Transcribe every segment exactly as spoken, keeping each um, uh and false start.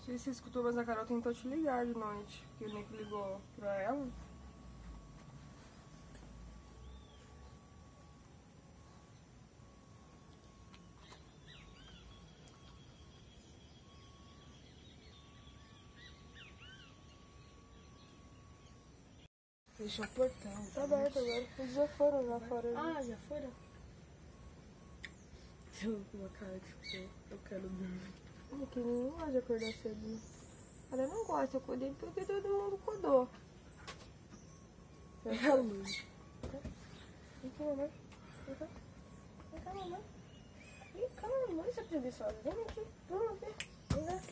sei se você escutou, mas a Carol tentou te ligar de noite, porque o Nico ligou pra ela. Fechou o portão. Tá aberto agora. Eles já foram lá fora. Ah, já foram? Eu com uma cara tipo, eu quero dormir. Porque ninguém gosta de acordar cedo. Ela não gosta, eu acordei porque todo mundo acordou. É a luz. Vem cá, mamãe. Vem cá. Vem cá, mamãe. Vem cá, mamãe, você preguiçosa. Vem aqui. Vamos ver. Vem cá.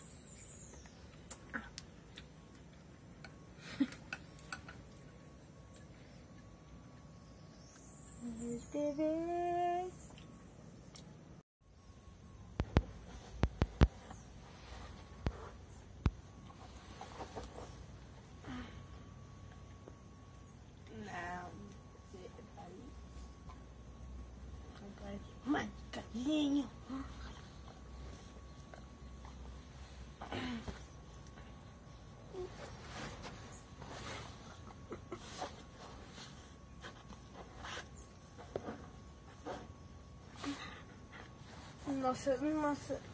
Meus bebês. Não, você vai. Mancadinho. Nossa, nossa.